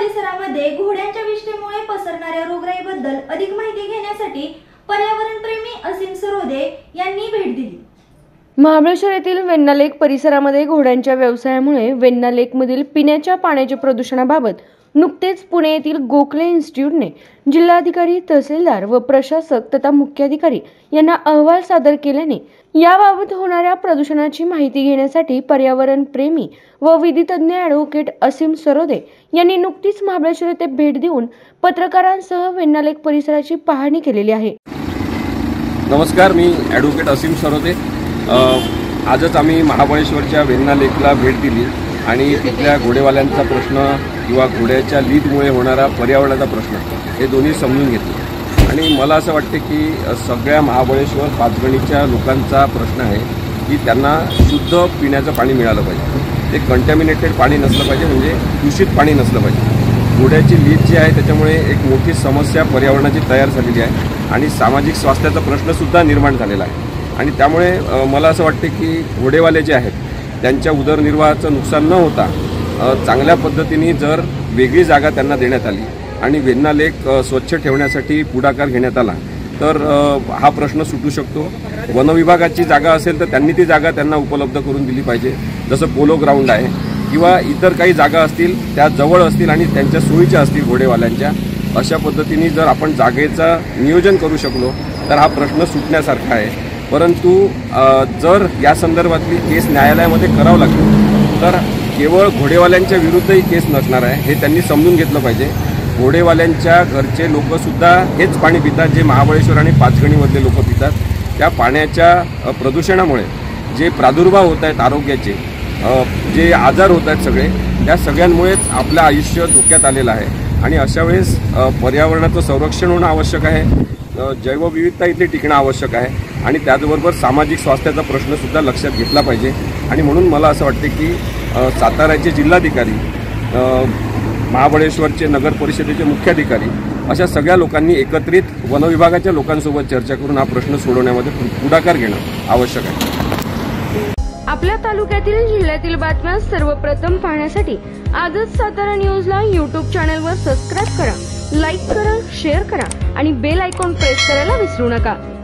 परिसरामध्ये घोड्यांच्या विष्ठेमुळे पसरणाऱ्या रोगराईबद्दल अधिक माहिती घेण्यासाठी पर्यावरणप्रेमी असीम सरोदे यांनी भेट दिली। महाबळेश्वर येथील वेण्णा लेक परिसरामध्ये घोड्यांच्या व्यवसायामुळे वेण्णा लेकमधील पिण्याच्या पाण्याच्या प्रदूषणाबाबत नुकतेच पुणे येथील गोखले इन्स्टिट्यूटने जिल्हाधिकारी, तहसीलदार व प्रशासक तथा मुख्याधिकारी यांना अहवाल सादर केल्याने याबाबत होणाऱ्या प्रदूषणाची माहिती घेण्यासाठी पर्यावरण प्रेमी व विधितज्ञ ॲडव्होकेट असीम सरोदे यांनी नुकतीच महाबळेश्वर येथे भेट देऊन पत्रकारांसह वेण्णा लेक परिसराची पाहणी केलेली आहे। नमस्कार, मी ॲडव्होकेट असीम सरोदे। आजच आम्ही महाबळेश्वरच्या वेण्णा लेकला भेट दिली आणि तिथल्या घोडेवाल्यांचा प्रश्न किंवा घोड्याच्या लीदमुळे होणारा पर्यावरणाचा प्रश्न हे दोन्ही समजून घेतले। आणि मला असं वाटते की सगळ्या महाबळेश्वर पाचगणीच्या लोकांचा प्रश्न आहे की त्यांना शुद्ध पिण्याचं पाणी मिळालं पाहिजे। ते कंटॅमिनेटेड पाणी नसलं पाहिजे, म्हणजे दूषित पाणी नसलं पाहिजे। घोड्याची लीद जी आहे त्याच्यामुळे एक मोठी समस्या पर्यावरणाची तयार झालेली आहे आणि सामाजिक स्वास्थ्याचा प्रश्नसुद्धा निर्माण झालेला आहे। आणि त्यामुळे मला असं वाटते की घोडेवाले जे आहेत त्यांच्या उदरनिर्वाहाचं नुकसान न होता चांगल्या पद्धतीने जर वेगळी जागा त्यांना देण्यात आली आणि वेण्णा लेक स्वच्छ ठेवण्यासाठी पुढाकार घेण्यात आला तर हा प्रश्न सुटू शकतो। वनविभागाची जागा असेल तर त्यांनी ती जागा त्यांना उपलब्ध करून दिली पाहिजे, जसं पोलो ग्राउंड आहे किंवा इतर काही जागा असतील त्या जवळ असतील आणि त्यांच्या सोयीच्या असतील घोडेवाल्यांच्या। अशा पद्धतीने जर आपण जागेचं नियोजन करू शकलो तर हा प्रश्न सुटण्यासारखा आहे। परंतु जर या संदर्भातली केस न्यायालयामध्ये करावं लागली तर केवळ घोडेवाल्यांच्या विरुद्ध ही केस नसणार आहे, हे त्यांनी समजून घेतलं पाहिजे। घोडेवाल्यांच्या घरचे लोकसुद्धा हेच पाणी पितात जे महाबळेश्वर आणि पाचगणीमधले लोक पितात। त्या पाण्याच्या प्रदूषणामुळे जे प्रादुर्भाव होत आहेत, आरोग्याचे जे आजार होत आहेत सगळे, त्या सगळ्यांमुळेच आपलं आयुष्य धोक्यात आलेलं आहे। आणि अशा वेळेस पर्यावरणाचं संरक्षण होणं आवश्यक आहे, जैवविविधता इथे टिकणं आवश्यक आहे आणि त्याचबरोबर सामाजिक स्वास्थ्याचा प्रश्नसुद्धा लक्षात घेतला पाहिजे। आणि म्हणून मला असं वाटते की साताऱ्याचे जिल्हाधिकारी, महाबळेश्वरचे नगर परिषदेचे मुख्याधिकारी अशा सगळ्या लोकांनी एकत्रित वनविभागाच्या लोकांसोबत चर्चा करून हा प्रश्न सोडवण्यामध्ये पुढाकार घेणं आवश्यक आहे। आपल्या तालुक्यातील जिल्ह्यातील बातम्या सर्वप्रथम पाहण्यासाठी आजच सातारा न्यूजला YouTube चॅनलवर सबस्क्राइब करा, लाईक करा, शेअर करा आणि बेल आयकॉन प्रेस करायला विसरू नका।